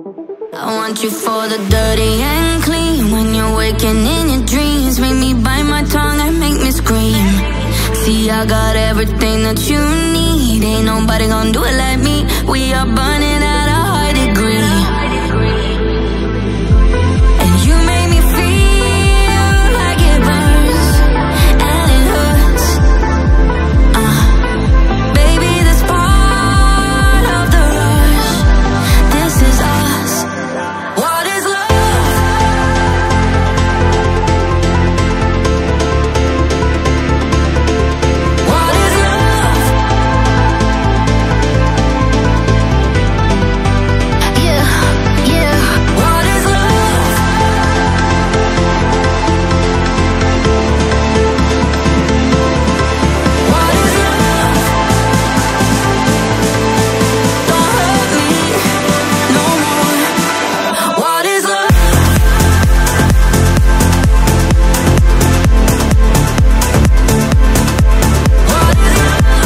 I want you for the dirty and clean. When you're waking in your dreams, make me bite my tongue and make me scream. See, I got everything that you need. Ain't nobody gonna do it like me. We are burning at a high degree. And you make me feel like it burns and it hurts. Baby, this part of the rush. This is us. What is love? What is love? Yeah, yeah. What is love? What is love? Don't hurt me no more. What is love? What is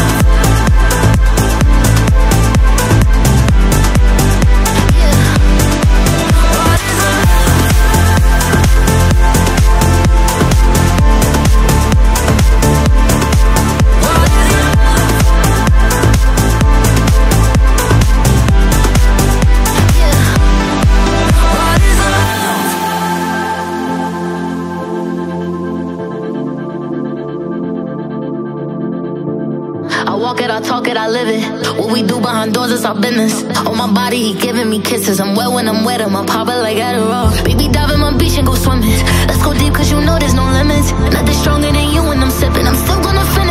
I walk it, I talk it, I live it. What we do behind doors is our business. On my body, he giving me kisses. I'm wet when I'm wet, I'm poppin' like Adderall. Baby, dive in my beach and go swimming. Let's go deep, cause you know there's no limits. Nothing stronger than you when I'm sipping. I'm still gonna finish.